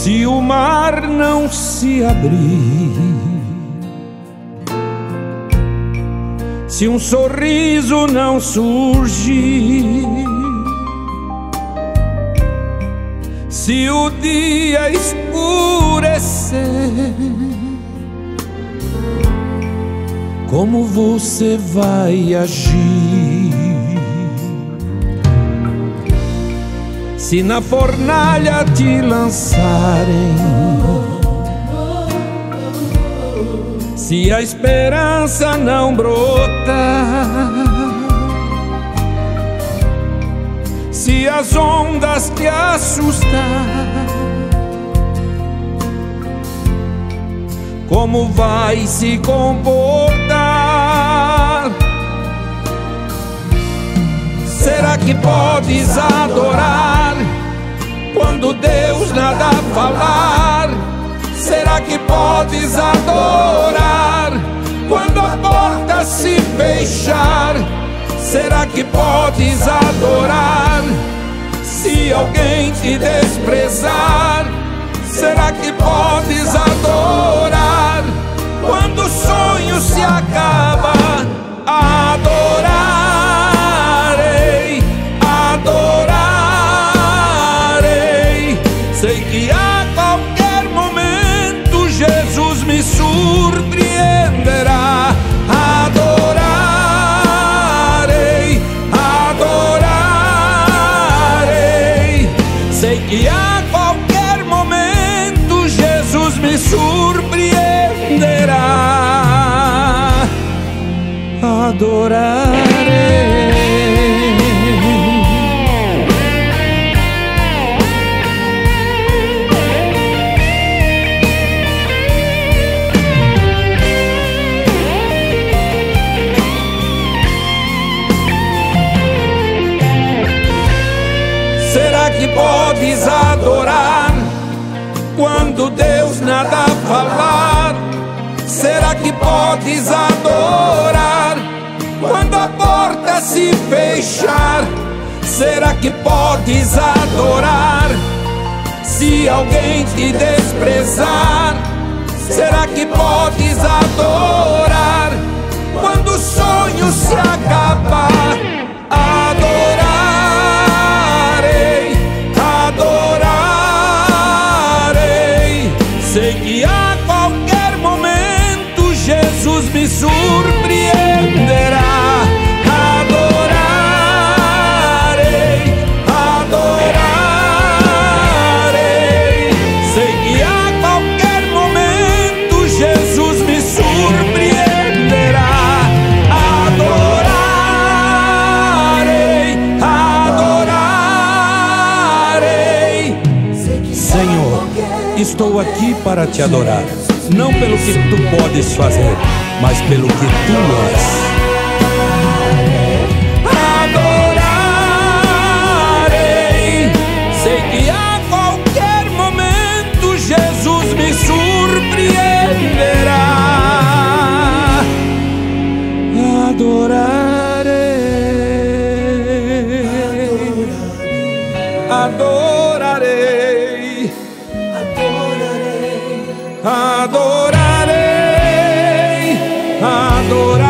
Se o mar não se abrir, se um sorriso não surgir, se o dia escurecer, como você vai agir? Se na fornalha te lançarem, se a esperança não brota, se as ondas te assustar, como vai se comportar? Será que podes adorar quando Deus nada falar? Será que podes adorar quando a porta se fechar? Será que podes adorar se alguém te desprezar? Será que podes adorar quando o sonho se acaba? Adorarei, adorarei. Sei que a qualquer momento Jesus me surpreenderá. Adorarei, adorarei. Sei que a qualquer momento Jesus me surpreenderá. Adorarei. Será que podes adorar quando Deus nada falar? Será que podes adorar quando a porta se fechar? Será que podes adorar se alguém te desprezar? Será que podes adorar quando o sonho se acabar? Adorarei, adorarei. Sei que a qualquer momento Jesus me surpreenderá. Adorarei, adorarei. Sei que a qualquer momento Jesus me surpreenderá. Adorarei, adorarei. Senhor, estou aqui para te adorar, não pelo que tu podes fazer, mas pelo que tu és. Adorarei. Sei que a qualquer momento Jesus me surpreenderá. Adorarei, adorarei, adorarei, adorarei, adorarei.